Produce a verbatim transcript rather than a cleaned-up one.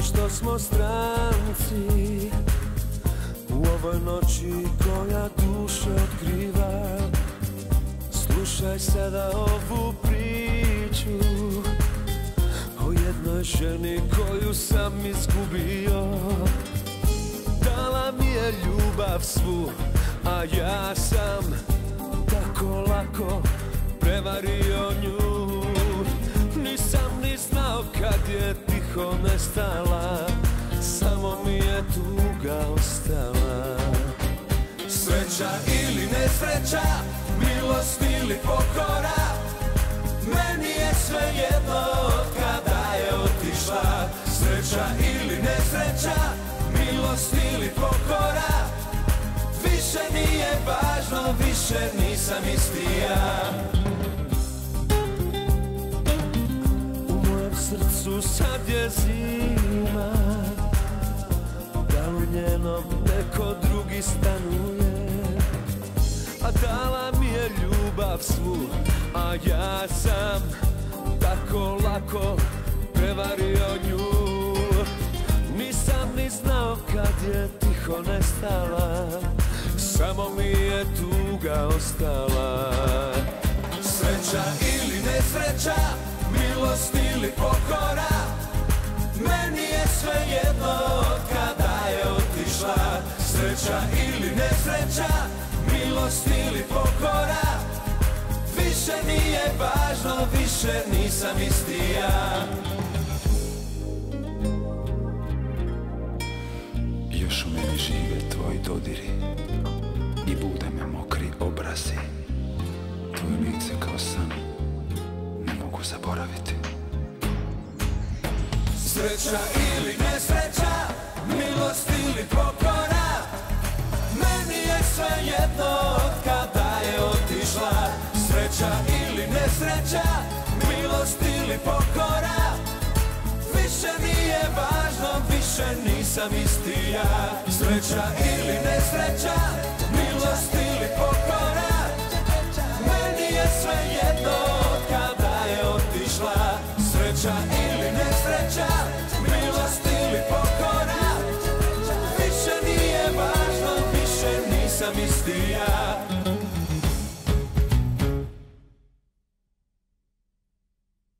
što smo stranci u ovoj noći koja duše otkriva. Slušaj sada ovu priču o jednoj ženi koju sam izgubio. Dala mi je ljubav svu, a ja sam tako lako prevario nju. Nisam ni znao kad je tiho nestala, samo mi je tuga ostala. Sreća ili nesreća, milost ili pokora, meni je svejedno kada je otišla. Sreća ili nesreća, milost ili pokora, više nije važno, više nisam isti ja. U mojem srcu sad je zima, da li u njenom neko drugi stanuje? A dala mi je ljubav svu, a ja sam tako lako prevario nju. Nisam ni znao kad je tiho nestala, samo mi je tuga ostala. Sreća ili nesreća, milost ili pokora, meni je svejedno kada je otišla. Sreća ili nesreća, milost ili pokora, više nije važno, više nisam isti ja. Još u meni žive tvoji dodiri i bude me mokri obrazi. Tvoje lice kao san ne mogu zaboraviti. Sreća ili nesreća, milost ili pokora, meni je svejedno kada je otišla. Sreća ili nesreća, milost ili pokora, više nije važno, više nisam isti ja. Sreća ili nesreća, milost ili pokora,